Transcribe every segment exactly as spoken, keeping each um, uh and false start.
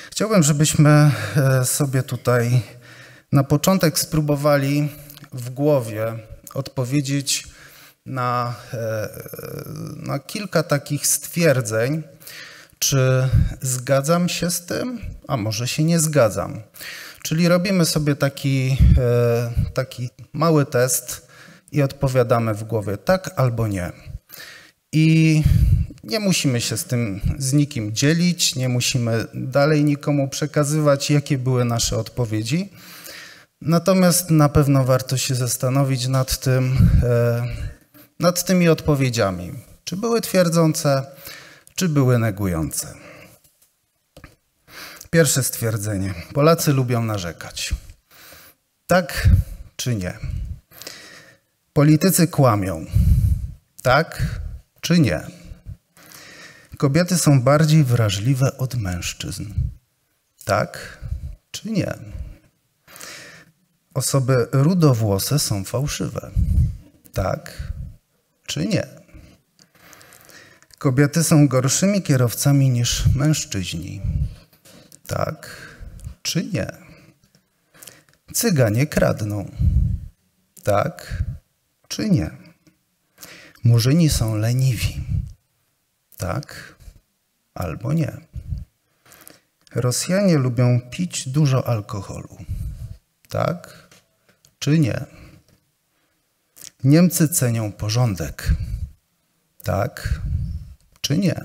Chciałbym, żebyśmy sobie tutaj na początek spróbowali w głowie odpowiedzieć na, na kilka takich stwierdzeń, czy zgadzam się z tym, a może się nie zgadzam. Czyli robimy sobie taki, taki mały test i odpowiadamy w głowie tak albo nie. I nie musimy się z tym z nikim dzielić, nie musimy dalej nikomu przekazywać, jakie były nasze odpowiedzi. Natomiast na pewno warto się zastanowić nad tym, nad tymi odpowiedziami. Czy były twierdzące, czy były negujące. Pierwsze stwierdzenie. Polacy lubią narzekać. Tak czy nie? Politycy kłamią. Tak czy nie? Kobiety są bardziej wrażliwe od mężczyzn. Tak czy nie? Osoby rudowłose są fałszywe. Tak czy nie? Kobiety są gorszymi kierowcami niż mężczyźni. Tak czy nie? Cyganie kradną. Tak czy nie? Murzyni są leniwi. Tak albo nie? Rosjanie lubią pić dużo alkoholu. Tak czy nie? Niemcy cenią porządek. Tak czy nie?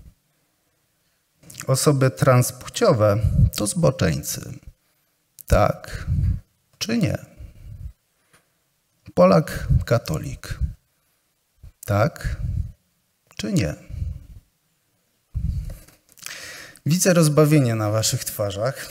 Osoby transpłciowe to zboczeńcy. Tak czy nie? Polak katolik. Tak czy nie? Widzę rozbawienie na waszych twarzach,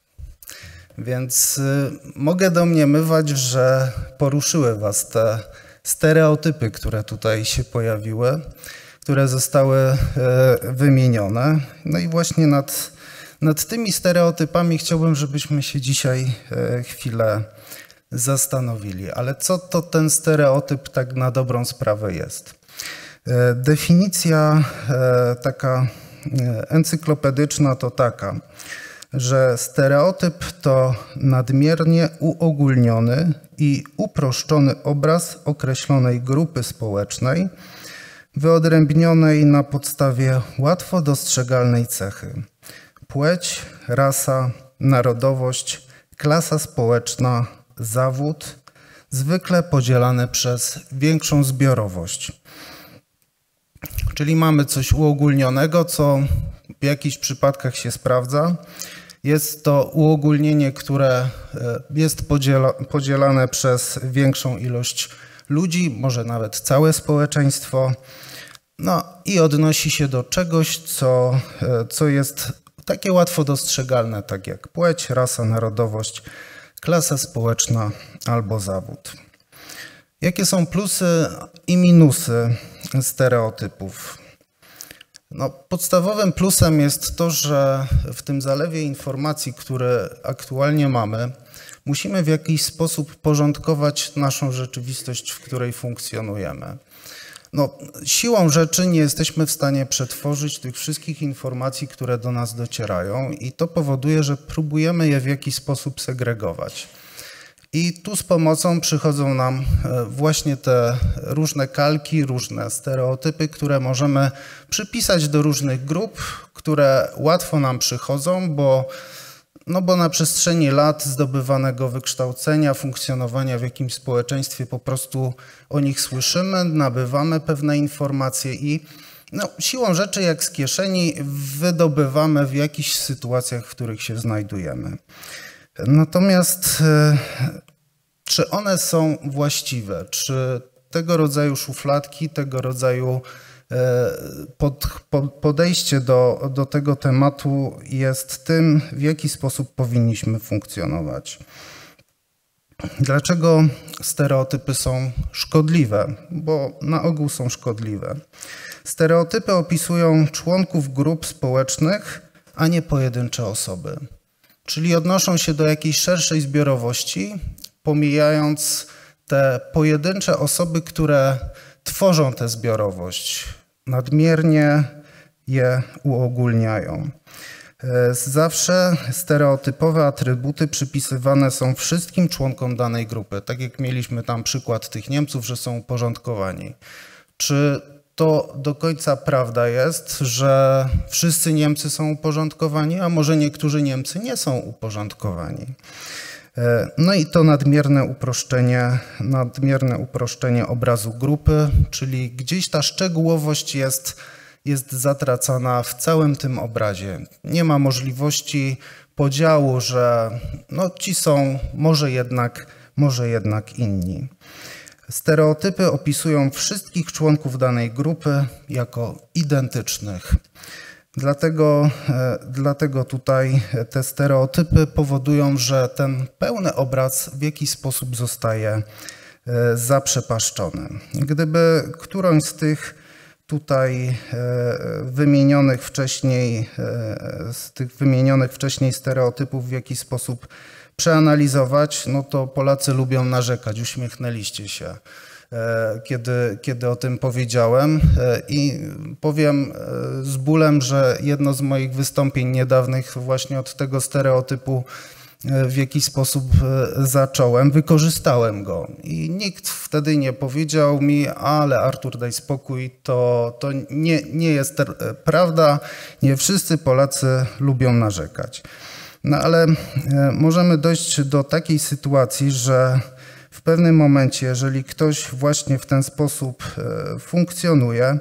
więc mogę domniemywać, że poruszyły was te stereotypy, które tutaj się pojawiły, które zostały wymienione. No i właśnie nad, nad tymi stereotypami chciałbym, żebyśmy się dzisiaj chwilę zastanowili. Ale co to ten stereotyp tak na dobrą sprawę jest? Definicja taka encyklopedyczna to taka, że stereotyp to nadmiernie uogólniony i uproszczony obraz określonej grupy społecznej, wyodrębnionej na podstawie łatwo dostrzegalnej cechy. Płeć, rasa, narodowość, klasa społeczna, zawód, zwykle podzielane przez większą zbiorowość. Czyli mamy coś uogólnionego, co w jakichś przypadkach się sprawdza. Jest to uogólnienie, które jest podziela, podzielane przez większą ilość ludzi, może nawet całe społeczeństwo. No i odnosi się do czegoś, co, co jest takie łatwo dostrzegalne, tak jak płeć, rasa, narodowość, klasa społeczna albo zawód. Jakie są plusy i minusy stereotypów? No, podstawowym plusem jest to, że w tym zalewie informacji, które aktualnie mamy, musimy w jakiś sposób porządkować naszą rzeczywistość, w której funkcjonujemy. No, siłą rzeczy nie jesteśmy w stanie przetworzyć tych wszystkich informacji, które do nas docierają i to powoduje, że próbujemy je w jakiś sposób segregować. I tu z pomocą przychodzą nam właśnie te różne kalki, różne stereotypy, które możemy przypisać do różnych grup, które łatwo nam przychodzą, bo, no bo na przestrzeni lat zdobywanego wykształcenia, funkcjonowania w jakimś społeczeństwie po prostu o nich słyszymy, nabywamy pewne informacje i no, siłą rzeczy jak z kieszeni wydobywamy w jakichś sytuacjach, w których się znajdujemy. Natomiast czy one są właściwe? Czy tego rodzaju szufladki, tego rodzaju pod, podejście do, do tego tematu jest tym, w jaki sposób powinniśmy funkcjonować? Dlaczego stereotypy są szkodliwe? Bo na ogół są szkodliwe. Stereotypy opisują członków grup społecznych, a nie pojedyncze osoby. Czyli odnoszą się do jakiejś szerszej zbiorowości, pomijając te pojedyncze osoby, które tworzą tę zbiorowość, nadmiernie je uogólniają. Zawsze stereotypowe atrybuty przypisywane są wszystkim członkom danej grupy. Tak jak mieliśmy tam przykład tych Niemców, że są uporządkowani. Czy to do końca prawda jest, że wszyscy Niemcy są uporządkowani, a może niektórzy Niemcy nie są uporządkowani? No i to nadmierne uproszczenie, nadmierne uproszczenie obrazu grupy, czyli gdzieś ta szczegółowość jest, jest zatracana w całym tym obrazie. Nie ma możliwości podziału, że no ci są może jednak, może jednak inni. Stereotypy opisują wszystkich członków danej grupy jako identycznych. Dlatego, dlatego tutaj te stereotypy powodują, że ten pełny obraz w jakiś sposób zostaje zaprzepaszczony. Gdyby którąś z tych tutaj wymienionych wcześniej, z tych wymienionych wcześniej stereotypów w jakiś sposób przeanalizować, no to Polacy lubią narzekać, uśmiechnęliście się, kiedy, kiedy o tym powiedziałem i powiem z bólem, że jedno z moich wystąpień niedawnych właśnie od tego stereotypu w jakiś sposób zacząłem, wykorzystałem go i nikt wtedy nie powiedział mi, ale Artur, daj spokój, to, to nie, nie jest prawda, nie wszyscy Polacy lubią narzekać. No ale możemy dojść do takiej sytuacji, że w pewnym momencie, jeżeli ktoś właśnie w ten sposób funkcjonuje,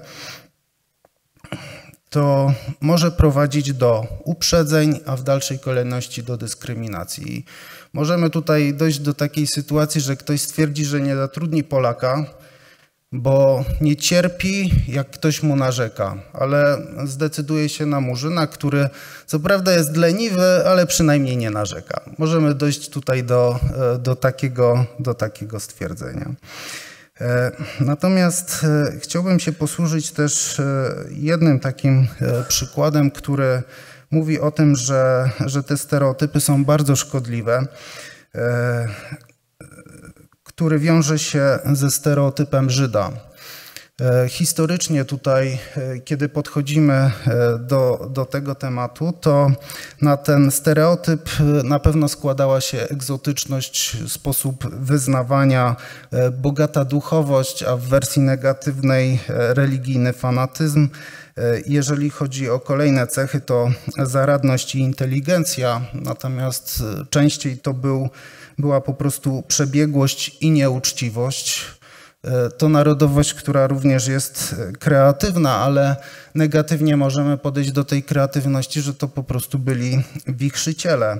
to może prowadzić do uprzedzeń, a w dalszej kolejności do dyskryminacji. Możemy tutaj dojść do takiej sytuacji, że ktoś stwierdzi, że nie zatrudni Polaka, bo nie cierpi, jak ktoś mu narzeka, ale zdecyduje się na Murzyna, który co prawda jest leniwy, ale przynajmniej nie narzeka. Możemy dojść tutaj do, do, takiego, do takiego stwierdzenia. Natomiast chciałbym się posłużyć też jednym takim przykładem, który mówi o tym, że, że te stereotypy są bardzo szkodliwe, który wiąże się ze stereotypem Żyda. Historycznie tutaj, kiedy podchodzimy do, do tego tematu, to na ten stereotyp na pewno składała się egzotyczność, sposób wyznawania, bogata duchowość, a w wersji negatywnej religijny fanatyzm. Jeżeli chodzi o kolejne cechy, to zaradność i inteligencja, natomiast częściej to był, była po prostu przebiegłość i nieuczciwość. To narodowość, która również jest kreatywna, ale negatywnie możemy podejść do tej kreatywności, że to po prostu byli wichrzyciele.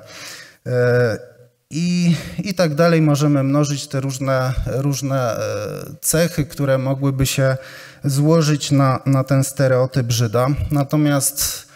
I, i tak dalej możemy mnożyć te różne, różne cechy, które mogłyby się złożyć na, na ten stereotyp Żyda. Natomiast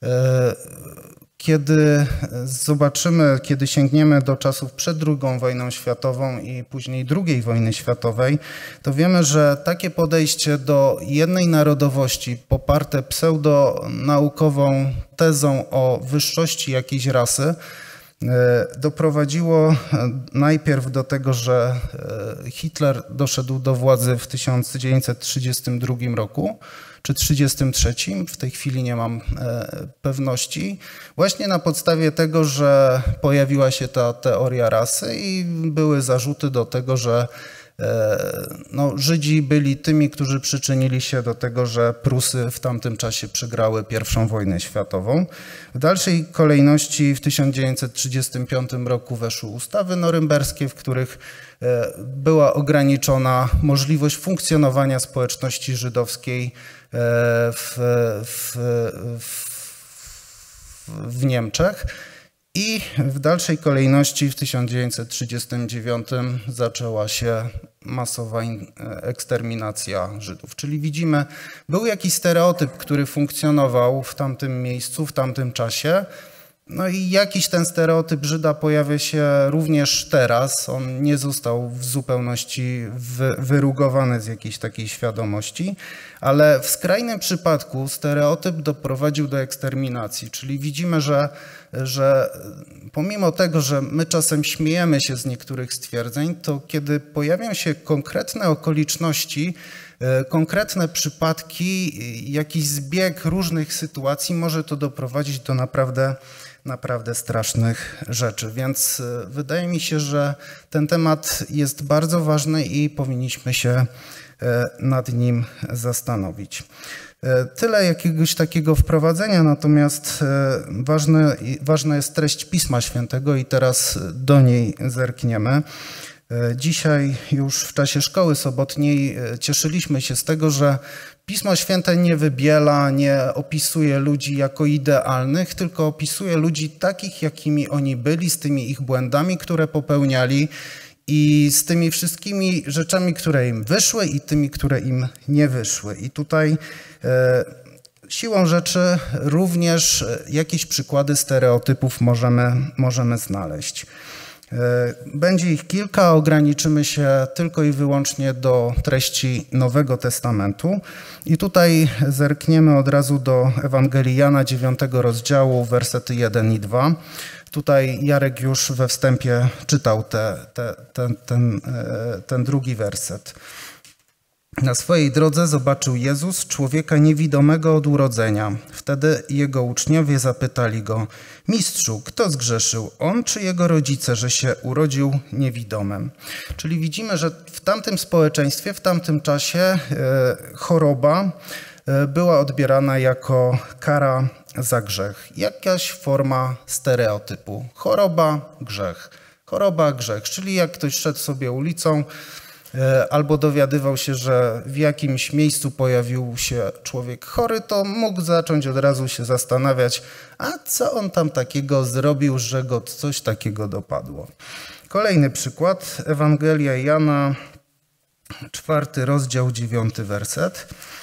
kiedy zobaczymy, kiedy sięgniemy do czasów przed drugą wojną światową i później drugiej wojny światowej, to wiemy, że takie podejście do jednej narodowości poparte pseudonaukową tezą o wyższości jakiejś rasy doprowadziło najpierw do tego, że Hitler doszedł do władzy w tysiąc dziewięćset trzydziestym drugim roku, czy trzydziestym trzecim, w tej chwili nie mam pewności, właśnie na podstawie tego, że pojawiła się ta teoria rasy i były zarzuty do tego, że no, Żydzi byli tymi, którzy przyczynili się do tego, że Prusy w tamtym czasie przegrały pierwszą wojnę światową. W dalszej kolejności w tysiąc dziewięćset trzydziestym piątym roku weszły ustawy norymberskie, w których była ograniczona możliwość funkcjonowania społeczności żydowskiej w, w, w, w Niemczech. I w dalszej kolejności w tysiąc dziewięćset trzydziestym dziewiątym zaczęła się masowa eksterminacja Żydów. Czyli widzimy, był jakiś stereotyp, który funkcjonował w tamtym miejscu, w tamtym czasie. No i jakiś ten stereotyp Żyda pojawia się również teraz. On nie został w zupełności wy, wyrugowany z jakiejś takiej świadomości, ale w skrajnym przypadku stereotyp doprowadził do eksterminacji. Czyli widzimy, że, że pomimo tego, że my czasem śmiejemy się z niektórych stwierdzeń, to kiedy pojawią się konkretne okoliczności, Konkretne przypadki, jakiś zbieg różnych sytuacji może to doprowadzić do naprawdę, naprawdę strasznych rzeczy. Więc wydaje mi się, że ten temat jest bardzo ważny i powinniśmy się nad nim zastanowić. Tyle jakiegoś takiego wprowadzenia, natomiast ważne, ważna jest treść Pisma Świętego i teraz do niej zerkniemy. Dzisiaj już w czasie szkoły sobotniej cieszyliśmy się z tego, że Pismo Święte nie wybiela, nie opisuje ludzi jako idealnych, tylko opisuje ludzi takich, jakimi oni byli, z tymi ich błędami, które popełniali i z tymi wszystkimi rzeczami, które im wyszły i tymi, które im nie wyszły. I tutaj e, siłą rzeczy również jakieś przykłady stereotypów możemy, możemy znaleźć. Będzie ich kilka, ograniczymy się tylko i wyłącznie do treści Nowego Testamentu. I tutaj zerkniemy od razu do Ewangelii Jana dziewiątego rozdziału, wersety jeden i dwa. Tutaj Jarek już we wstępie czytał te, te, ten, ten, ten drugi werset. Na swojej drodze zobaczył Jezus człowieka niewidomego od urodzenia. Wtedy jego uczniowie zapytali go: Mistrzu, kto zgrzeszył, on czy jego rodzice, że się urodził niewidomym? Czyli widzimy, że w tamtym społeczeństwie, w tamtym czasie choroba była odbierana jako kara za grzech. Jakaś forma stereotypu. Choroba, grzech. Choroba, grzech. Czyli jak ktoś szedł sobie ulicą, albo dowiadywał się, że w jakimś miejscu pojawił się człowiek chory, to mógł zacząć od razu się zastanawiać, a co on tam takiego zrobił, że go coś takiego dopadło. Kolejny przykład, Ewangelia Jana, czwarty rozdział, dziewiąty werset.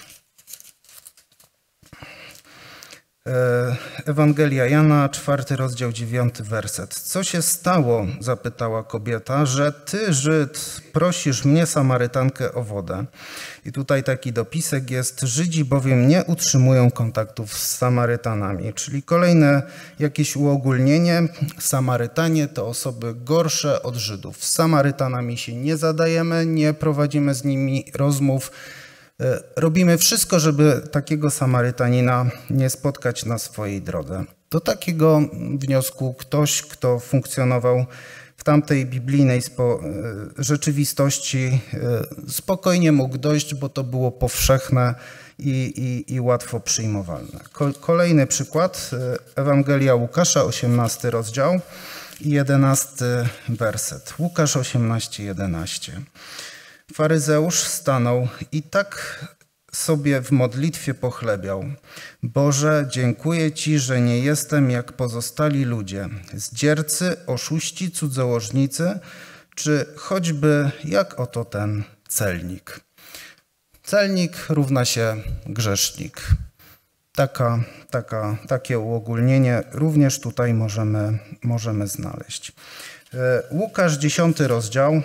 Ewangelia Jana, czwarty rozdział, dziewiąty werset. Co się stało, zapytała kobieta, że ty, Żyd, prosisz mnie, Samarytankę, o wodę? I tutaj taki dopisek jest: Żydzi bowiem nie utrzymują kontaktów z Samarytanami. Czyli kolejne jakieś uogólnienie. Samarytanie to osoby gorsze od Żydów. Z Samarytanami się nie zadajemy, nie prowadzimy z nimi rozmów. Robimy wszystko, żeby takiego Samarytanina nie spotkać na swojej drodze. Do takiego wniosku ktoś, kto funkcjonował w tamtej biblijnej rzeczywistości, spokojnie mógł dojść, bo to było powszechne i, i, i łatwo przyjmowalne. Kolejny przykład, Ewangelia Łukasza, osiemnasty rozdział i jedenasty werset. Łukasz osiemnaście, jedenaście. Faryzeusz stanął i tak sobie w modlitwie pochlebiał: Boże, dziękuję Ci, że nie jestem jak pozostali ludzie, zdziercy, oszuści, cudzołożnicy, czy choćby jak oto ten celnik. Celnik równa się grzesznik. Taka, taka, takie uogólnienie również tutaj możemy, możemy znaleźć. Łukasz, dziesiąty rozdział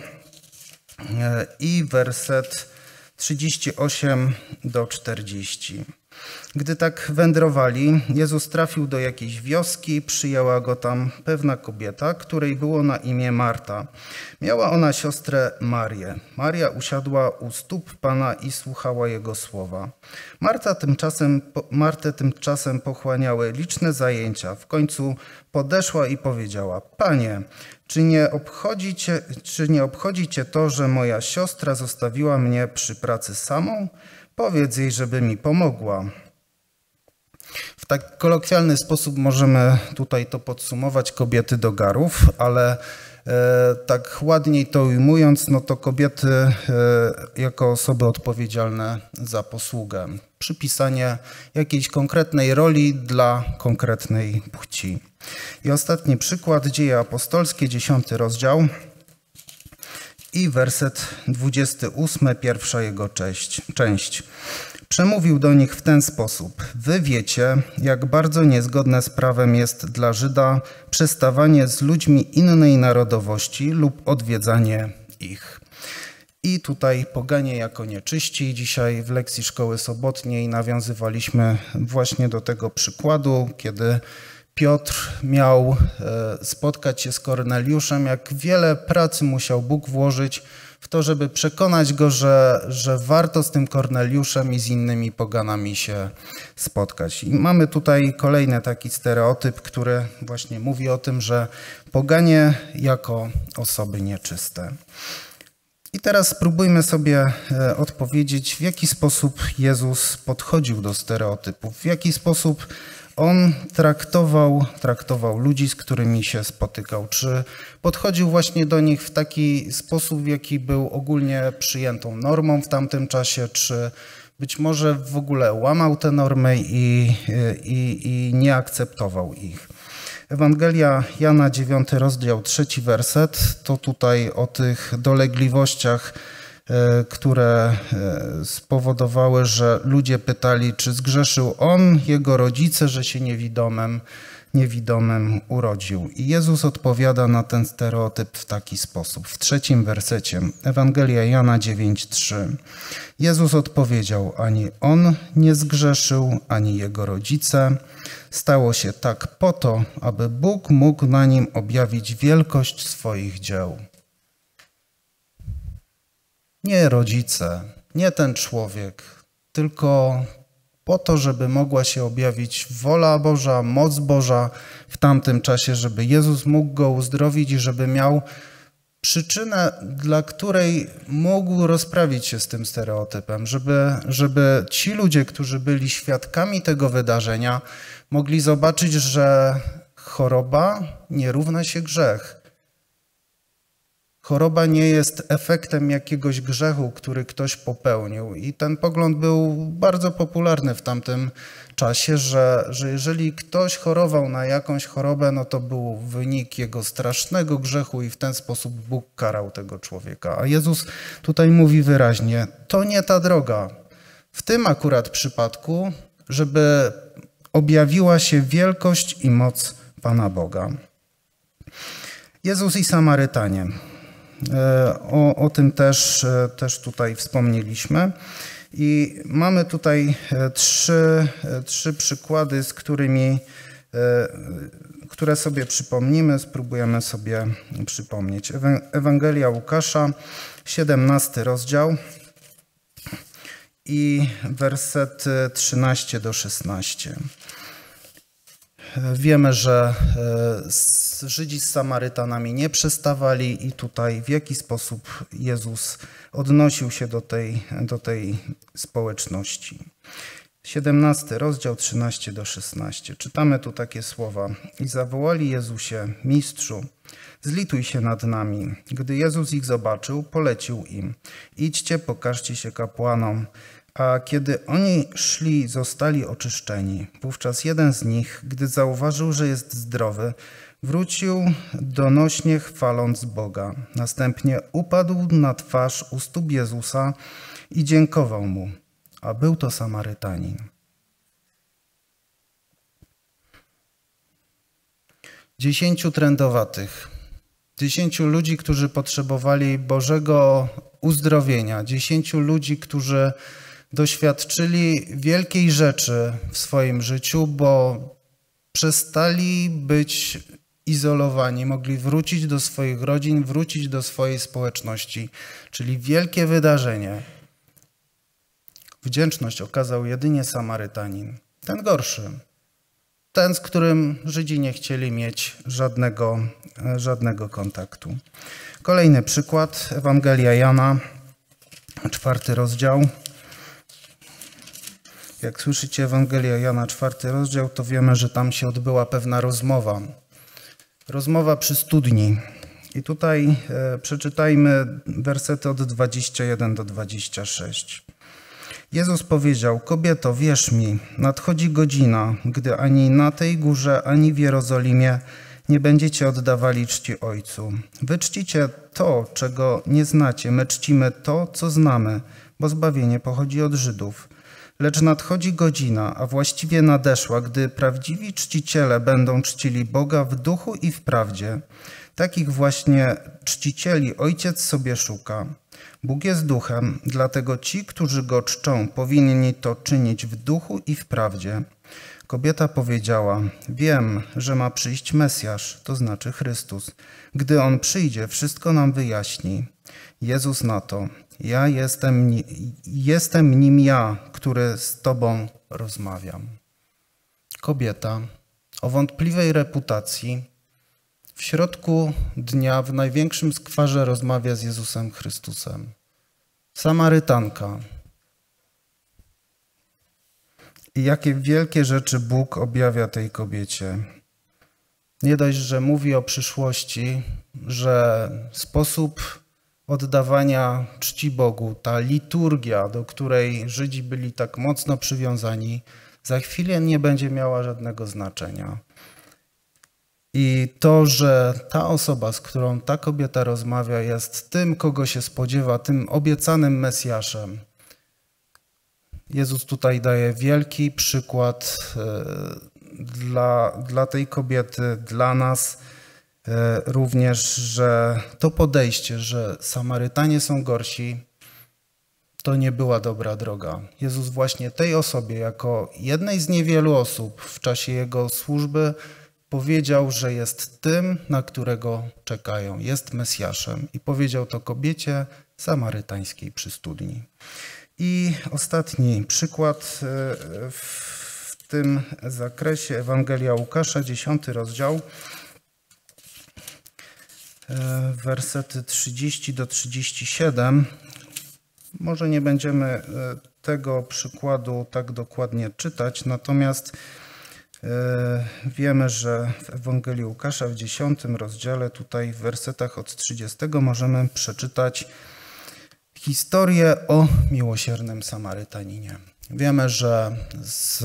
i werset trzydziesty osiem do czterdziestu. Gdy tak wędrowali, Jezus trafił do jakiejś wioski, przyjęła go tam pewna kobieta, której było na imię Marta. Miała ona siostrę Marię. Maria usiadła u stóp Pana i słuchała Jego słowa. Marta tymczasem, Martę tymczasem pochłaniały liczne zajęcia. W końcu podeszła i powiedziała: Panie, czy nie obchodzi cię, czy nie obchodzi cię to, że moja siostra zostawiła mnie przy pracy samą? Powiedz jej, żeby mi pomogła. W tak kolokwialny sposób możemy tutaj to podsumować: kobiety do garów, ale e, tak ładniej to ujmując, no to kobiety e, jako osoby odpowiedzialne za posługę. Przypisanie jakiejś konkretnej roli dla konkretnej płci. I ostatni przykład, Dzieje apostolskie, dziesiąty rozdział i werset dwudziesty ósmy, pierwsza jego część. część. Przemówił do nich w ten sposób: Wy wiecie, jak bardzo niezgodne z prawem jest dla Żyda przestawanie z ludźmi innej narodowości lub odwiedzanie ich. I tutaj poganie jako nieczyści. Dzisiaj w lekcji szkoły sobotniej nawiązywaliśmy właśnie do tego przykładu, kiedy Piotr miał spotkać się z Korneliuszem, jak wiele pracy musiał Bóg włożyć w to, żeby przekonać go, że, że warto z tym Korneliuszem i z innymi poganami się spotkać. I mamy tutaj kolejny taki stereotyp, który właśnie mówi o tym, że poganie jako osoby nieczyste. I teraz spróbujmy sobie odpowiedzieć, w jaki sposób Jezus podchodził do stereotypów, w jaki sposób On traktował, traktował ludzi, z którymi się spotykał. Czy podchodził właśnie do nich w taki sposób, w jaki był ogólnie przyjętą normą w tamtym czasie, czy być może w ogóle łamał te normy i, i, i nie akceptował ich. Ewangelia Jana, dziewiąty rozdział, trzeci werset, to tutaj o tych dolegliwościach, które spowodowały, że ludzie pytali, czy zgrzeszył on, jego rodzice, że się niewidomym, niewidomym urodził. I Jezus odpowiada na ten stereotyp w taki sposób. W trzecim wersecie, Ewangelia Jana dziewięć, trzy. Jezus odpowiedział, ani on nie zgrzeszył, ani jego rodzice. Stało się tak po to, aby Bóg mógł na nim objawić wielkość swoich dzieł. Nie rodzice, nie ten człowiek, tylko po to, żeby mogła się objawić wola Boża, moc Boża w tamtym czasie, żeby Jezus mógł go uzdrowić i żeby miał przyczynę, dla której mógł rozprawić się z tym stereotypem, żeby, żeby ci ludzie, którzy byli świadkami tego wydarzenia, mogli zobaczyć, że choroba nie równa się grzech. Choroba nie jest efektem jakiegoś grzechu, który ktoś popełnił. I ten pogląd był bardzo popularny w tamtym czasie, że, że jeżeli ktoś chorował na jakąś chorobę, no to był wynik jego strasznego grzechu i w ten sposób Bóg karał tego człowieka. A Jezus tutaj mówi wyraźnie, to nie ta droga. W tym akurat przypadku, żeby objawiła się wielkość i moc Pana Boga. Jezus i Samarytanie. O, o tym też, też tutaj wspomnieliśmy. I mamy tutaj trzy, trzy przykłady, z którymi, które sobie przypomnimy, spróbujemy sobie przypomnieć. Ewangelia Łukasza, siedemnasty rozdział i werset trzynasty do szesnastego. Wiemy, że Żydzi z Samarytanami nie przestawali i tutaj w jaki sposób Jezus odnosił się do tej, do tej społeczności. siedemnasty rozdział, trzynasty do szesnastego. Czytamy tu takie słowa. I zawołali Jezusie, mistrzu, zlituj się nad nami. Gdy Jezus ich zobaczył, polecił im. Idźcie, pokażcie się kapłanom. A kiedy oni szli, zostali oczyszczeni. Wówczas jeden z nich, gdy zauważył, że jest zdrowy, wrócił donośnie chwaląc Boga. Następnie upadł na twarz u stóp Jezusa i dziękował mu. A był to Samarytanin. Dziesięciu trędowatych. Dziesięciu ludzi, którzy potrzebowali Bożego uzdrowienia. Dziesięciu ludzi, którzy doświadczyli wielkiej rzeczy w swoim życiu, bo przestali być izolowani, mogli wrócić do swoich rodzin, wrócić do swojej społeczności, czyli wielkie wydarzenie. Wdzięczność okazał jedynie Samarytanin, ten gorszy, ten, z którym Żydzi nie chcieli mieć żadnego, żadnego kontaktu. Kolejny przykład, Ewangelia Jana, czwarty rozdział. Jak słyszycie Ewangelia Jana, czwarty rozdział, to wiemy, że tam się odbyła pewna rozmowa. Rozmowa przy studni. I tutaj e, przeczytajmy wersety od dwudziestego pierwszego do dwudziestego szóstego. Jezus powiedział, kobieto, wierz mi, nadchodzi godzina, gdy ani na tej górze, ani w Jerozolimie nie będziecie oddawali czci Ojcu. Wy czcicie to, czego nie znacie, my czcimy to, co znamy, bo zbawienie pochodzi od Żydów. Lecz nadchodzi godzina, a właściwie nadeszła, gdy prawdziwi czciciele będą czcili Boga w duchu i w prawdzie. Takich właśnie czcicieli Ojciec sobie szuka. Bóg jest duchem, dlatego ci, którzy Go czczą, powinni to czynić w duchu i w prawdzie. Kobieta powiedziała, wiem, że ma przyjść Mesjasz, to znaczy Chrystus. Gdy On przyjdzie, wszystko nam wyjaśni. Jezus na to: ja jestem, jestem nim ja, który z tobą rozmawiam. Kobieta o wątpliwej reputacji w środku dnia w największym skwarze rozmawia z Jezusem Chrystusem. Samarytanka. I jakie wielkie rzeczy Bóg objawia tej kobiecie. Nie dość, że mówi o przyszłości, że sposób oddawania czci Bogu, ta liturgia, do której Żydzi byli tak mocno przywiązani, za chwilę nie będzie miała żadnego znaczenia. I to, że ta osoba, z którą ta kobieta rozmawia, jest tym, kogo się spodziewa, tym obiecanym Mesjaszem. Jezus tutaj daje wielki przykład dla, dla tej kobiety, dla nas również, że to podejście, że Samarytanie są gorsi, to nie była dobra droga. Jezus właśnie tej osobie, jako jednej z niewielu osób w czasie Jego służby, powiedział, że jest tym, na którego czekają, jest Mesjaszem. I powiedział to kobiecie samarytańskiej przy studni. I ostatni przykład w tym zakresie, Ewangelia Łukasza, dziesiąty rozdział, wersety trzydzieści do trzydziestu siedmiu. Może nie będziemy tego przykładu tak dokładnie czytać, natomiast wiemy, że w Ewangelii Łukasza w dziesiątym rozdziale, tutaj w wersetach od trzydziestego możemy przeczytać historię o miłosiernym Samarytaninie. Wiemy, że z,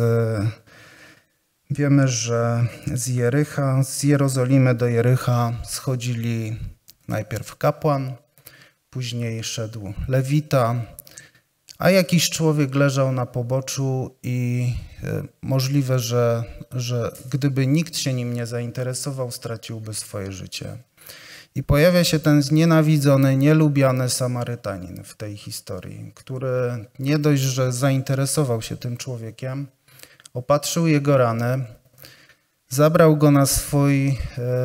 wiemy, że z Jericha, z Jerozolimy do Jericha schodzili najpierw kapłan, później szedł lewita, a jakiś człowiek leżał na poboczu i możliwe, że, że gdyby nikt się nim nie zainteresował, straciłby swoje życie. I pojawia się ten znienawidzony, nielubiany Samarytanin w tej historii, który nie dość, że zainteresował się tym człowiekiem, opatrzył jego rany, zabrał go na swój,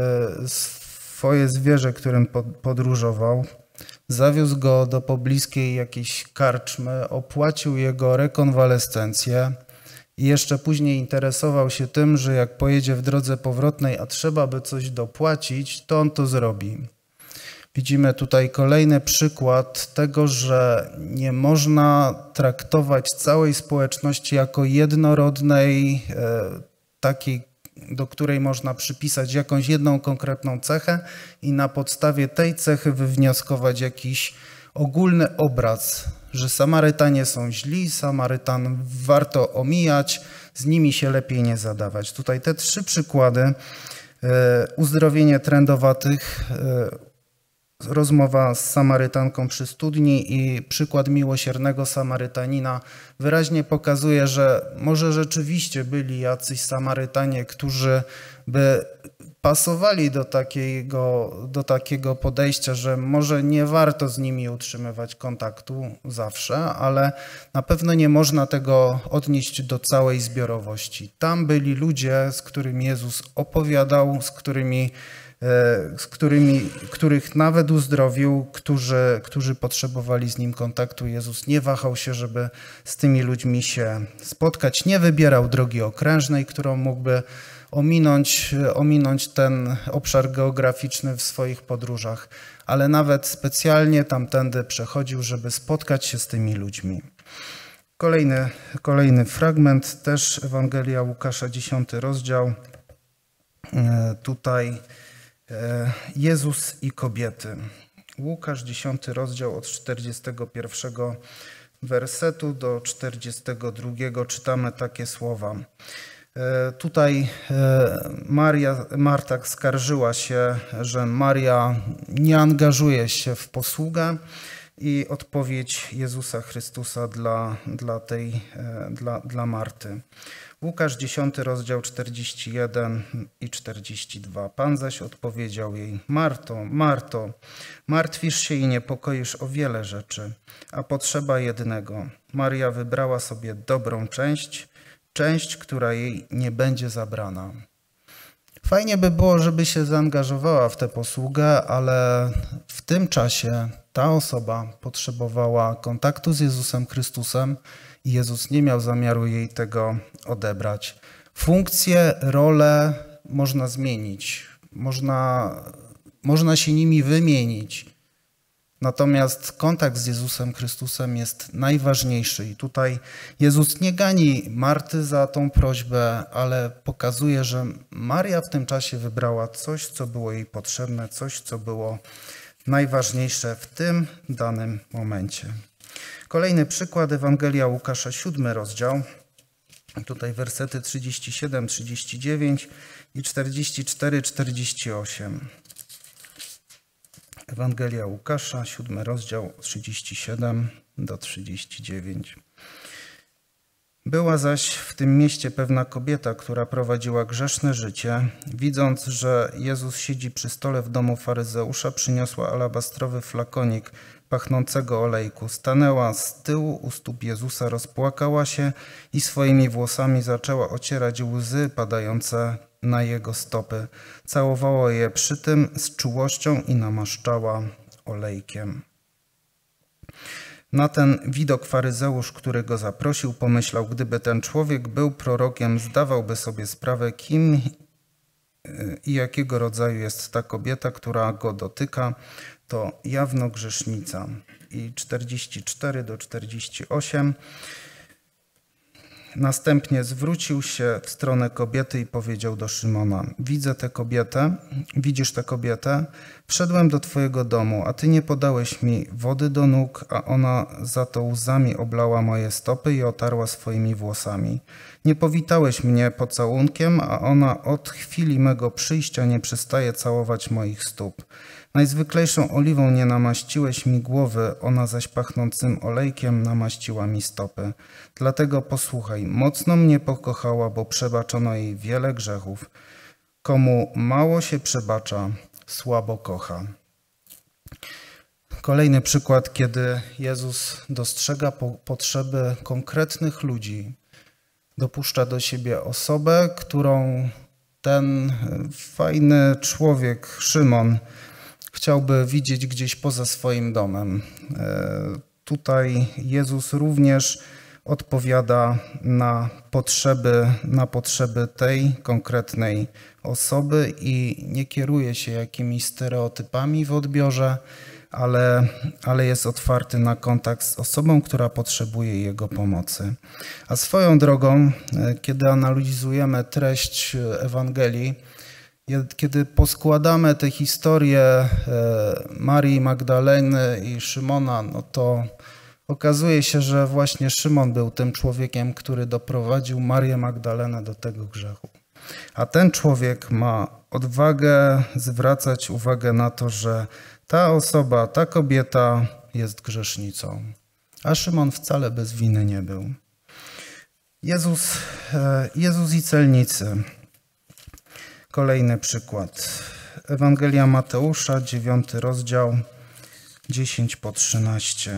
swoje zwierzę, którym podróżował, zawiózł go do pobliskiej jakiejś karczmy, opłacił jego rekonwalescencję i jeszcze później interesował się tym, że jak pojedzie w drodze powrotnej, a trzeba by coś dopłacić, to on to zrobi. Widzimy tutaj kolejny przykład tego, że nie można traktować całej społeczności jako jednorodnej, takiej, do której można przypisać jakąś jedną konkretną cechę i na podstawie tej cechy wywnioskować jakiś ogólny obraz, że Samarytanie są źli, Samarytan warto omijać, z nimi się lepiej nie zadawać. Tutaj te trzy przykłady, uzdrowienie trędowatych, rozmowa z Samarytanką przy studni i przykład miłosiernego Samarytanina wyraźnie pokazuje, że może rzeczywiście byli jacyś Samarytanie, którzy by pasowali do takiego, do takiego podejścia, że może nie warto z nimi utrzymywać kontaktu zawsze, ale na pewno nie można tego odnieść do całej zbiorowości. Tam byli ludzie, z którymi Jezus opowiadał, z którymi z którymi, których nawet uzdrowił, którzy, którzy potrzebowali z nim kontaktu. Jezus nie wahał się, żeby z tymi ludźmi się spotkać. Nie wybierał drogi okrężnej, którą mógłby ominąć, ominąć ten obszar geograficzny w swoich podróżach, ale nawet specjalnie tamtędy przechodził, żeby spotkać się z tymi ludźmi. Kolejny, kolejny fragment, też Ewangelia Łukasza, dziesiąty rozdział. Tutaj Jezus i kobiety. Łukasz, dziesiąty rozdział, od czterdziestego pierwszego wersetu do czterdziestego drugiego czytamy takie słowa. Tutaj Maria, Marta skarżyła się, że Maria nie angażuje się w posługę i odpowiedź Jezusa Chrystusa dla, dla, tej, dla, dla Marty. Łukasz, dziesiąty rozdział, czterdziesty jeden i czterdziesty dwa. Pan zaś odpowiedział jej: Marto, Marto, martwisz się i niepokoisz o wiele rzeczy, a potrzeba jednego. Maria wybrała sobie dobrą część, część, która jej nie będzie zabrana. Fajnie by było, żeby się zaangażowała w tę posługę, ale w tym czasie ta osoba potrzebowała kontaktu z Jezusem Chrystusem i Jezus nie miał zamiaru jej tego odebrać. Funkcje, role można zmienić, można, można się nimi wymienić. Natomiast kontakt z Jezusem Chrystusem jest najważniejszy i tutaj Jezus nie gani Marty za tą prośbę, ale pokazuje, że Maria w tym czasie wybrała coś, co było jej potrzebne, coś, co było najważniejsze w tym danym momencie. Kolejny przykład, Ewangelia Łukasza, siódmy rozdział. Tutaj wersety trzydzieści siedem, trzydzieści dziewięć i czterdzieści cztery, czterdzieści osiem. Ewangelia Łukasza, siódmy rozdział, trzydzieści siedem do trzydziestu dziewięciu. Była zaś w tym mieście pewna kobieta, która prowadziła grzeszne życie. Widząc, że Jezus siedzi przy stole w domu faryzeusza, przyniosła alabastrowy flakonik pachnącego olejku. Stanęła z tyłu u stóp Jezusa, rozpłakała się i swoimi włosami zaczęła ocierać łzy padające na jego stopy. Całowała je przy tym z czułością i namaszczała olejkiem. Na ten widok faryzeusz, który go zaprosił, pomyślał, gdyby ten człowiek był prorokiem, zdawałby sobie sprawę, kim i jakiego rodzaju jest ta kobieta, która go dotyka, to jawno grzesznica. I czterdzieści cztery do czterdziestu ośmiu. Następnie zwrócił się w stronę kobiety i powiedział do Szymona: widzę tę kobietę, widzisz tę kobietę? Wszedłem do twojego domu, a ty nie podałeś mi wody do nóg, a ona za to łzami oblała moje stopy i otarła swoimi włosami. Nie powitałeś mnie pocałunkiem, a ona od chwili mego przyjścia nie przestaje całować moich stóp. Najzwyklejszą oliwą nie namaściłeś mi głowy, ona zaś pachnącym olejkiem namaściła mi stopy. Dlatego posłuchaj, mocno mnie pokochała, bo przebaczono jej wiele grzechów. Komu mało się przebacza, słabo kocha. Kolejny przykład, kiedy Jezus dostrzega po potrzeby konkretnych ludzi. Dopuszcza do siebie osobę, którą ten fajny człowiek, Szymon, chciałby widzieć gdzieś poza swoim domem. Tutaj Jezus również odpowiada na potrzeby, na potrzeby tej konkretnej osoby i nie kieruje się jakimiś stereotypami w odbiorze, ale, ale jest otwarty na kontakt z osobą, która potrzebuje Jego pomocy. A swoją drogą, kiedy analizujemy treść Ewangelii, kiedy poskładamy te historie Marii Magdaleny i Szymona, no to okazuje się, że właśnie Szymon był tym człowiekiem, który doprowadził Marię Magdalenę do tego grzechu. A ten człowiek ma odwagę zwracać uwagę na to, że ta osoba, ta kobieta jest grzesznicą. A Szymon wcale bez winy nie był. Jezus, Jezus i celnicy. Kolejny przykład. Ewangelia Mateusza, dziewiąty rozdział, dziesięć po trzynaście.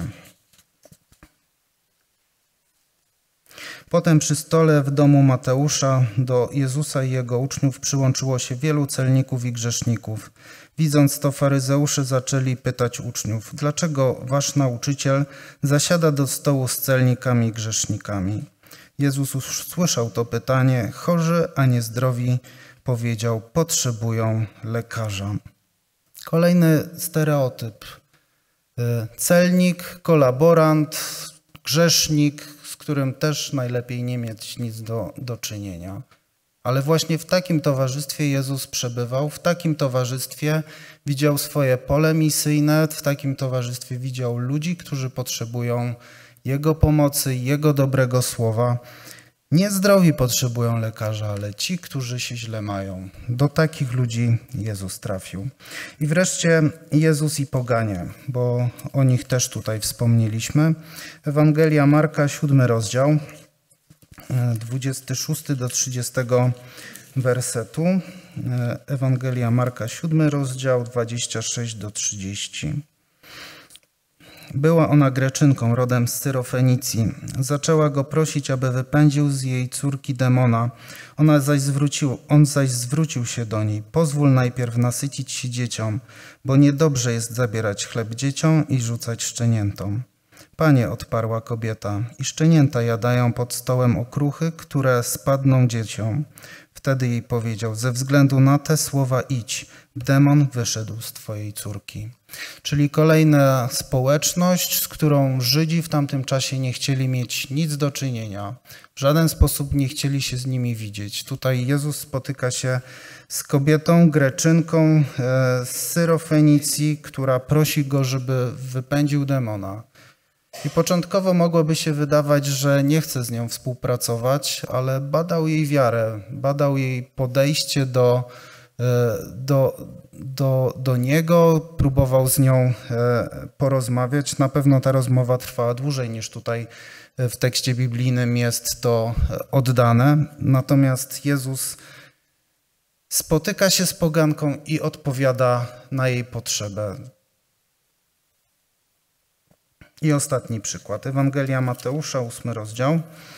Potem przy stole w domu Mateusza do Jezusa i jego uczniów przyłączyło się wielu celników i grzeszników. Widząc to, faryzeusze zaczęli pytać uczniów: dlaczego wasz nauczyciel zasiada do stołu z celnikami i grzesznikami? Jezus usłyszał to pytanie. Chorzy, a nie zdrowi, powiedział, potrzebują lekarza. Kolejny stereotyp. Celnik, kolaborant, grzesznik, z którym też najlepiej nie mieć nic do, do czynienia. Ale właśnie w takim towarzystwie Jezus przebywał, w takim towarzystwie widział swoje pole misyjne, w takim towarzystwie widział ludzi, którzy potrzebują Jego pomocy, Jego dobrego słowa. Nie zdrowi potrzebują lekarza, ale ci, którzy się źle mają. Do takich ludzi Jezus trafił. I wreszcie Jezus i poganie, bo o nich też tutaj wspomnieliśmy. Ewangelia Marka, siódmy rozdział, dwudziesty szósty do trzydziestego wersetu. Ewangelia Marka, siódmy rozdział, dwudziesty szósty do trzydziestego. Była ona Greczynką, rodem z Syrofenicji. Zaczęła go prosić, aby wypędził z jej córki demona. Ona zaś zwrócił, on zaś zwrócił się do niej. Pozwól najpierw nasycić się dzieciom, bo niedobrze jest zabierać chleb dzieciom i rzucać szczeniętom. Panie, odparła kobieta, i szczenięta jadają pod stołem okruchy, które spadną dzieciom. Wtedy jej powiedział, ze względu na te słowa idź, demon wyszedł z twojej córki. Czyli kolejna społeczność, z którą Żydzi w tamtym czasie nie chcieli mieć nic do czynienia. W żaden sposób nie chcieli się z nimi widzieć. Tutaj Jezus spotyka się z kobietą, Greczynką z Syrofenicji, która prosi go, żeby wypędził demona. I początkowo mogłoby się wydawać, że nie chce z nią współpracować, ale badał jej wiarę, badał jej podejście do, do, do, do niego, próbował z nią porozmawiać. Na pewno ta rozmowa trwała dłużej niż tutaj w tekście biblijnym jest to oddane. Natomiast Jezus spotyka się z poganką i odpowiada na jej potrzebę. I ostatni przykład. Ewangelia Mateusza, ósmy rozdział.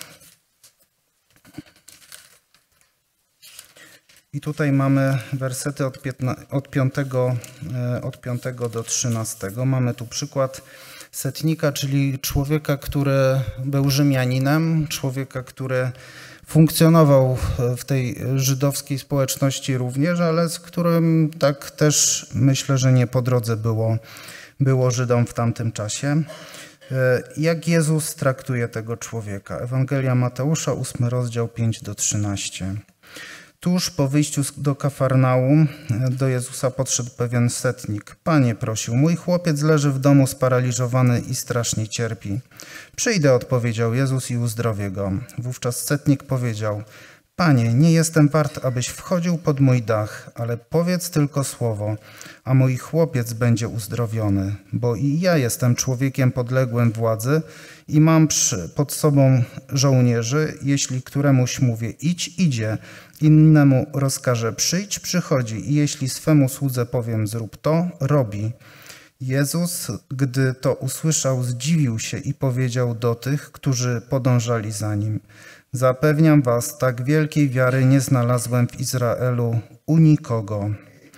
I tutaj mamy wersety od, od, piątego, od piątego do trzynastego. Mamy tu przykład setnika, czyli człowieka, który był Rzymianinem, człowieka, który funkcjonował w tej żydowskiej społeczności również, ale z którym tak też myślę, że nie po drodze było, było Żydom w tamtym czasie. Jak Jezus traktuje tego człowieka? Ewangelia Mateusza, ósmy rozdział, pięć do trzynastu. Tuż po wyjściu do Kafarnaum do Jezusa podszedł pewien setnik. Panie, prosił, mój chłopiec leży w domu sparaliżowany i strasznie cierpi. Przyjdę, odpowiedział Jezus, i uzdrowię go. Wówczas setnik powiedział, Panie, nie jestem wart, abyś wchodził pod mój dach, ale powiedz tylko słowo, a mój chłopiec będzie uzdrowiony, bo i ja jestem człowiekiem podległym władzy i mam przy, pod sobą żołnierzy, jeśli któremuś mówię idź, idzie, innemu rozkażę przyjdź, przychodzi i jeśli swemu słudze powiem zrób to, robi. Jezus, gdy to usłyszał, zdziwił się i powiedział do tych, którzy podążali za nim, zapewniam was, tak wielkiej wiary nie znalazłem w Izraelu u nikogo.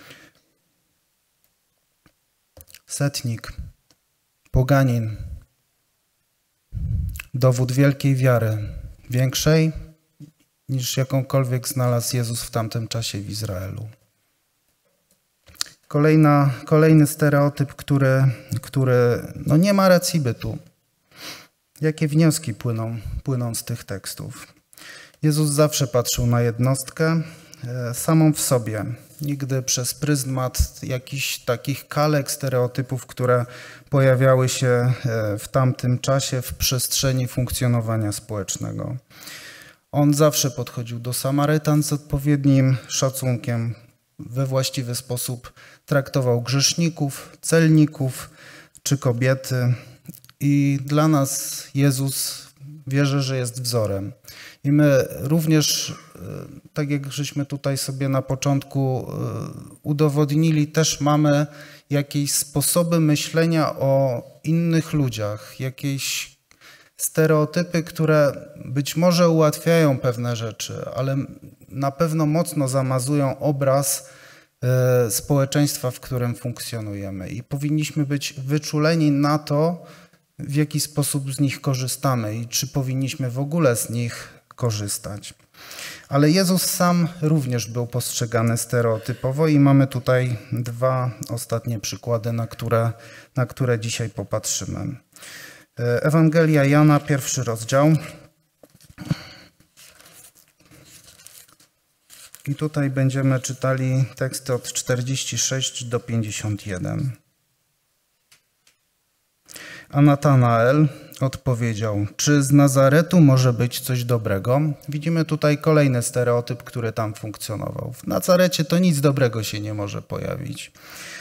Setnik, poganin, dowód wielkiej wiary, większej niż jakąkolwiek znalazł Jezus w tamtym czasie w Izraelu. Kolejna, kolejny stereotyp, który, który no nie ma racji bytu. Jakie wnioski płyną, płyną z tych tekstów? Jezus zawsze patrzył na jednostkę samą w sobie, nigdy przez pryzmat jakichś takich kalek, stereotypów, które pojawiały się w tamtym czasie w przestrzeni funkcjonowania społecznego. On zawsze podchodził do Samarytan z odpowiednim szacunkiem, we właściwy sposób traktował grzeszników, celników czy kobiety. I dla nas Jezus, wierzę, że jest wzorem. I my również, tak jak żeśmy tutaj sobie na początku udowodnili, też mamy jakieś sposoby myślenia o innych ludziach, jakieś stereotypy, które być może ułatwiają pewne rzeczy, ale na pewno mocno zamazują obraz społeczeństwa, w którym funkcjonujemy. I powinniśmy być wyczuleni na to, w jaki sposób z nich korzystamy i czy powinniśmy w ogóle z nich korzystać. Ale Jezus sam również był postrzegany stereotypowo i mamy tutaj dwa ostatnie przykłady, na które, na które dzisiaj popatrzymy. Ewangelia Jana, pierwszy rozdział. I tutaj będziemy czytali teksty od czterdzieści sześć do pięćdziesiąt jeden. A Natanael odpowiedział, czy z Nazaretu może być coś dobrego? Widzimy tutaj kolejny stereotyp, który tam funkcjonował. W Nazarecie to nic dobrego się nie może pojawić.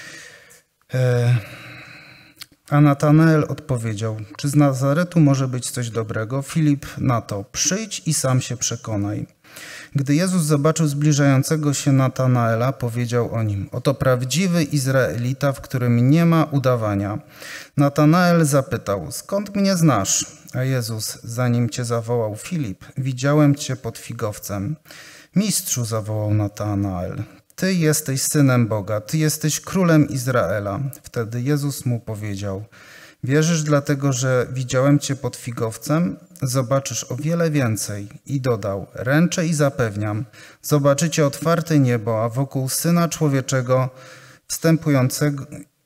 A Natanael odpowiedział, czy z Nazaretu może być coś dobrego? Filip na to, przyjdź i sam się przekonaj. Gdy Jezus zobaczył zbliżającego się Natanaela, powiedział o nim: oto prawdziwy Izraelita, w którym nie ma udawania. Natanael zapytał: skąd mnie znasz? A Jezus, zanim cię zawołał Filip, widziałem cię pod figowcem. Mistrzu, zawołał Natanael, ty jesteś synem Boga, ty jesteś królem Izraela. Wtedy Jezus mu powiedział: wierzysz dlatego, że widziałem cię pod figowcem? Zobaczysz o wiele więcej. I dodał: ręczę i zapewniam, zobaczycie otwarte niebo, a wokół Syna Człowieczego wstępującego...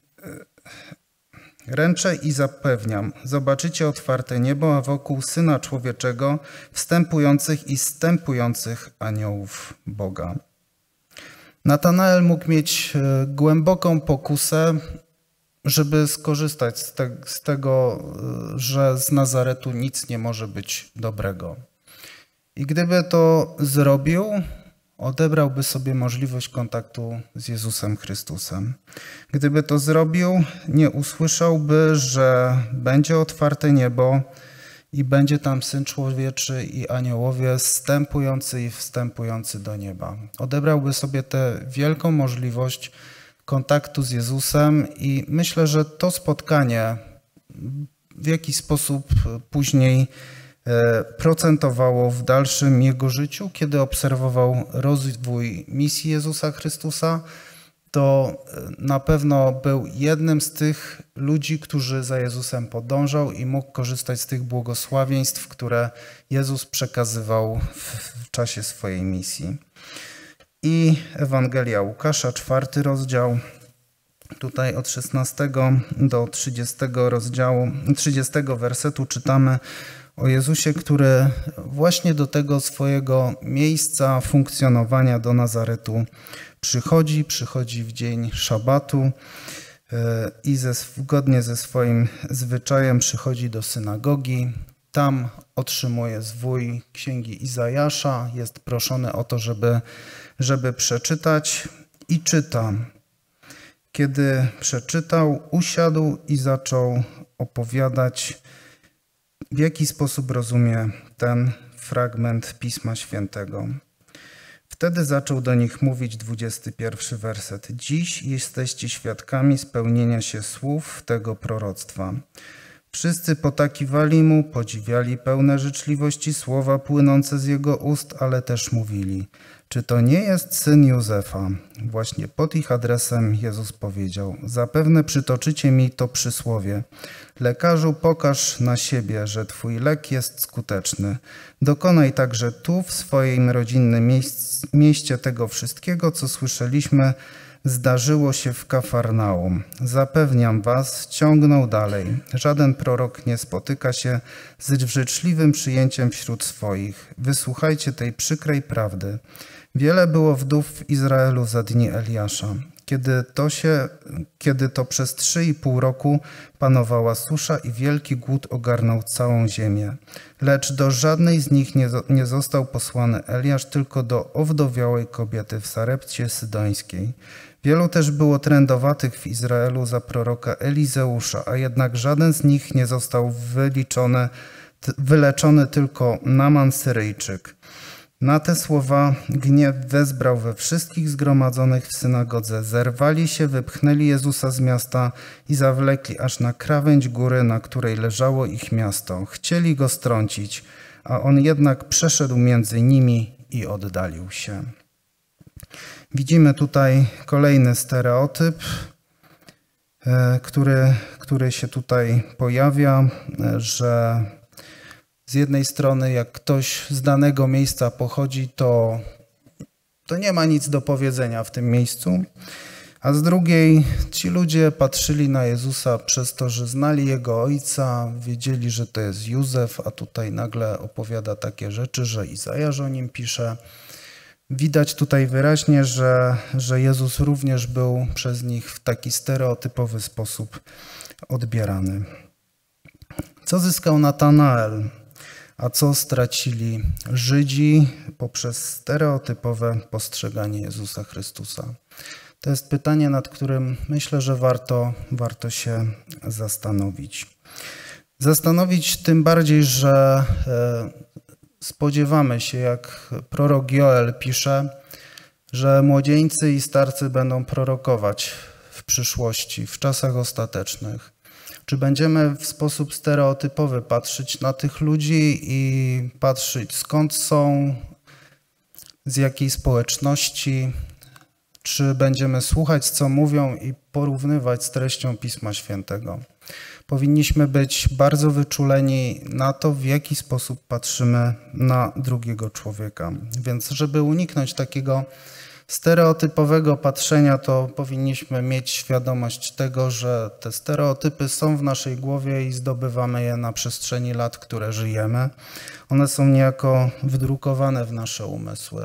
Ręczę i zapewniam, zobaczycie otwarte niebo, a wokół Syna Człowieczego wstępujących i zstępujących aniołów Boga. Natanael mógł mieć głęboką pokusę, żeby skorzystać z, te, z tego, że z Nazaretu nic nie może być dobrego. I gdyby to zrobił, odebrałby sobie możliwość kontaktu z Jezusem Chrystusem. Gdyby to zrobił, nie usłyszałby, że będzie otwarte niebo i będzie tam Syn Człowieczy i aniołowie zstępujący i wstępujący do nieba. Odebrałby sobie tę wielką możliwość kontaktu z Jezusem i myślę, że to spotkanie w jakiś sposób później procentowało w dalszym jego życiu. Kiedy obserwował rozwój misji Jezusa Chrystusa, to na pewno był jednym z tych ludzi, którzy za Jezusem podążał i mógł korzystać z tych błogosławieństw, które Jezus przekazywał w czasie swojej misji. I Ewangelia Łukasza, czwarty rozdział, tutaj od szesnastego do trzydziestego rozdziału, trzydziestego wersetu czytamy o Jezusie, który właśnie do tego swojego miejsca funkcjonowania, do Nazaretu przychodzi, przychodzi w dzień szabatu i ze, zgodnie ze swoim zwyczajem przychodzi do synagogi. Tam otrzymuje zwój księgi Izajasza, jest proszony o to, żeby, żeby przeczytać i czyta. Kiedy przeczytał, usiadł i zaczął opowiadać, w jaki sposób rozumie ten fragment Pisma Świętego. Wtedy zaczął do nich mówić dwudziesty pierwszy werset. Dziś jesteście świadkami spełnienia się słów tego proroctwa. Wszyscy potakiwali mu, podziwiali pełne życzliwości słowa płynące z jego ust, ale też mówili: czy to nie jest syn Józefa? Właśnie pod ich adresem Jezus powiedział: zapewne przytoczycie mi to przysłowie. Lekarzu, pokaż na siebie, że twój lek jest skuteczny. Dokonaj także tu, w swoim rodzinnym mieście, tego wszystkiego, co słyszeliśmy, zdarzyło się w Kafarnaum. Zapewniam was, ciągnął dalej. Żaden prorok nie spotyka się z życzliwym przyjęciem wśród swoich. Wysłuchajcie tej przykrej prawdy. Wiele było wdów w Izraelu za dni Eliasza, kiedy to, się, kiedy to przez trzy i pół roku panowała susza i wielki głód ogarnął całą ziemię. Lecz do żadnej z nich nie, nie został posłany Eliasz, tylko do owdowiałej kobiety w Sarepcie Sydońskiej. Wielu też było trędowatych w Izraelu za proroka Elizeusza, a jednak żaden z nich nie został wyliczony, wyleczony, tylko Naman Syryjczyk. Na te słowa gniew wezbrał we wszystkich zgromadzonych w synagodze. Zerwali się, wypchnęli Jezusa z miasta i zawlekli aż na krawędź góry, na której leżało ich miasto. Chcieli go strącić, a on jednak przeszedł między nimi i oddalił się. Widzimy tutaj kolejny stereotyp, który, który się tutaj pojawia, że z jednej strony jak ktoś z danego miejsca pochodzi, to, to nie ma nic do powiedzenia w tym miejscu, a z drugiej ci ludzie patrzyli na Jezusa przez to, że znali Jego ojca, wiedzieli, że to jest Józef, a tutaj nagle opowiada takie rzeczy, że Izajasz o nim pisze. Widać tutaj wyraźnie, że, że Jezus również był przez nich w taki stereotypowy sposób odbierany. Co zyskał Natanael, a co stracili Żydzi poprzez stereotypowe postrzeganie Jezusa Chrystusa? To jest pytanie, nad którym myślę, że warto, warto się zastanowić. Zastanowić tym bardziej, że spodziewamy się, jak prorok Joel pisze, że młodzieńcy i starcy będą prorokować w przyszłości, w czasach ostatecznych. Czy będziemy w sposób stereotypowy patrzeć na tych ludzi i patrzeć, skąd są, z jakiej społeczności, czy będziemy słuchać, co mówią i porównywać z treścią Pisma Świętego. Powinniśmy być bardzo wyczuleni na to, w jaki sposób patrzymy na drugiego człowieka. Więc żeby uniknąć takiego stereotypowego patrzenia, to powinniśmy mieć świadomość tego, że te stereotypy są w naszej głowie i zdobywamy je na przestrzeni lat, które żyjemy. One są niejako wdrukowane w nasze umysły.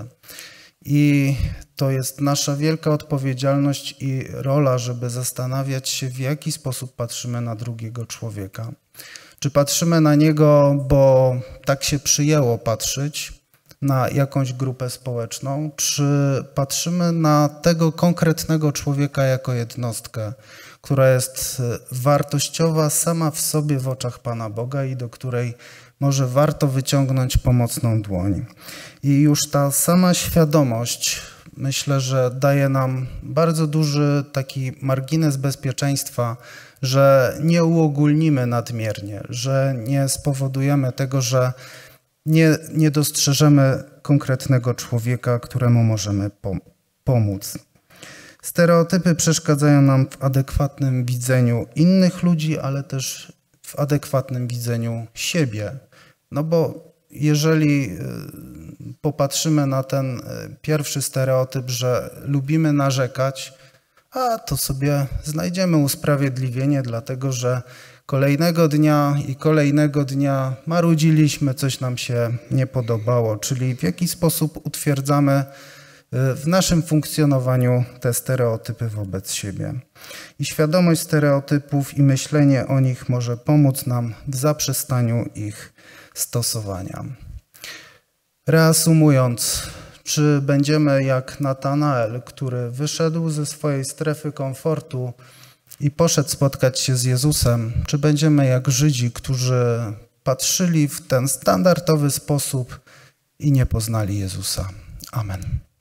I to jest nasza wielka odpowiedzialność i rola, żeby zastanawiać się, w jaki sposób patrzymy na drugiego człowieka. Czy patrzymy na niego, bo tak się przyjęło patrzeć na jakąś grupę społeczną, czy patrzymy na tego konkretnego człowieka jako jednostkę, która jest wartościowa sama w sobie w oczach Pana Boga i do której może warto wyciągnąć pomocną dłoń. I już ta sama świadomość, myślę, że daje nam bardzo duży taki margines bezpieczeństwa, że nie uogólnimy nadmiernie, że nie spowodujemy tego, że nie, nie dostrzeżemy konkretnego człowieka, któremu możemy pomóc. Stereotypy przeszkadzają nam w adekwatnym widzeniu innych ludzi, ale też w adekwatnym widzeniu siebie. No bo jeżeli popatrzymy na ten pierwszy stereotyp, że lubimy narzekać, a to sobie znajdziemy usprawiedliwienie, dlatego że kolejnego dnia i kolejnego dnia marudziliśmy, coś nam się nie podobało, czyli w jaki sposób utwierdzamy w naszym funkcjonowaniu te stereotypy wobec siebie. I świadomość stereotypów i myślenie o nich może pomóc nam w zaprzestaniu ich stosowania. Reasumując, czy będziemy jak Natanael, który wyszedł ze swojej strefy komfortu i poszedł spotkać się z Jezusem, czy będziemy jak Żydzi, którzy patrzyli w ten standardowy sposób i nie poznali Jezusa? Amen.